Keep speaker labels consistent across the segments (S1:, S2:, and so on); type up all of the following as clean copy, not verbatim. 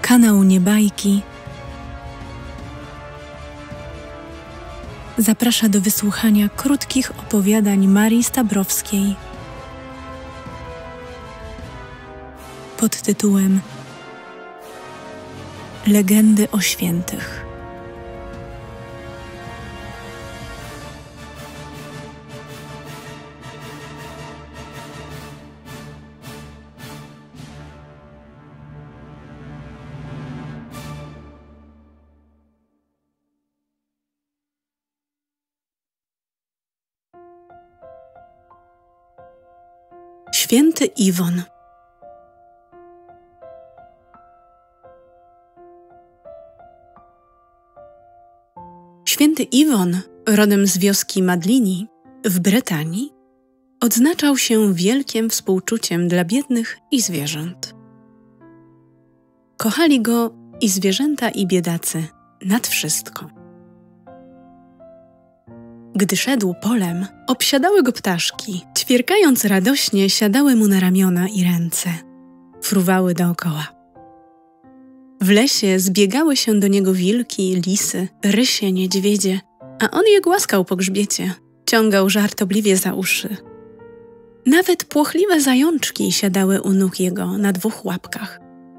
S1: Kanał Niebajki zaprasza do wysłuchania krótkich opowiadań Marii Stabrowskiej pod tytułem Legendy o świętych. Święty Iwon. Święty Iwon, rodem z wioski Madlini w Bretanii, odznaczał się wielkim współczuciem dla biednych i zwierząt. Kochali go i zwierzęta, i biedacy nad wszystko. Gdy szedł polem, obsiadały go ptaszki, ćwierkając radośnie, siadały mu na ramiona i ręce. Fruwały dookoła. W lesie zbiegały się do niego wilki, lisy, rysie, niedźwiedzie, a on je głaskał po grzbiecie, ciągał żartobliwie za uszy. Nawet płochliwe zajączki siadały u nóg jego na 2 łapkach.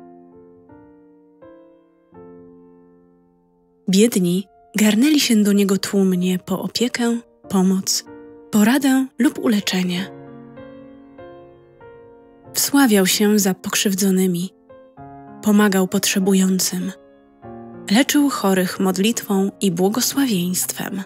S1: Biedni garnęli się do niego tłumnie po opiekę, pomoc, poradę lub uleczenie. Wsławiał się za pokrzywdzonymi, pomagał potrzebującym, leczył chorych modlitwą i błogosławieństwem.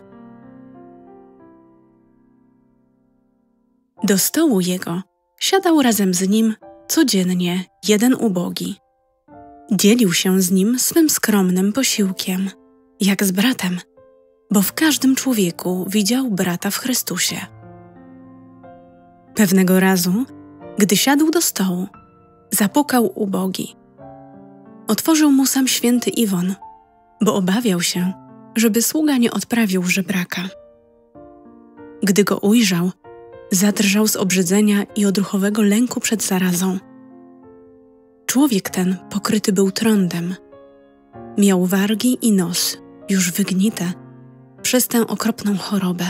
S1: Do stołu jego siadał razem z nim codziennie jeden ubogi. Dzielił się z nim swym skromnym posiłkiem, jak z bratem, bo w każdym człowieku widział brata w Chrystusie. Pewnego razu, gdy siadł do stołu, zapukał ubogi. Otworzył mu sam święty Iwon, bo obawiał się, żeby sługa nie odprawił żebraka. Gdy go ujrzał, zadrżał z obrzydzenia i odruchowego lęku przed zarazą. Człowiek ten pokryty był trądem. Miał wargi i nos, już wygnite, przez tę okropną chorobę.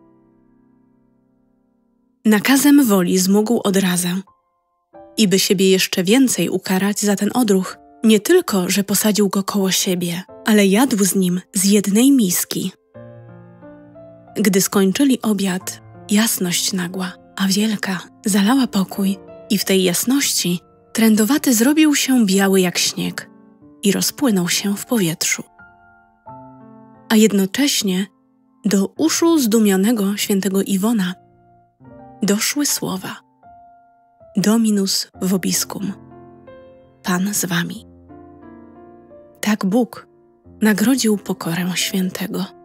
S1: Nakazem woli zmógł odrazę i by siebie jeszcze więcej ukarać za ten odruch, nie tylko, że posadził go koło siebie, ale jadł z nim z jednej miski. Gdy skończyli obiad, jasność nagła, a wielka, zalała pokój i w tej jasności trędowaty zrobił się biały jak śnieg i rozpłynął się w powietrzu. A jednocześnie do uszu zdumionego świętego Iwona doszły słowa: Dominus vobiscum, Pan z wami. Tak Bóg nagrodził pokorę świętego.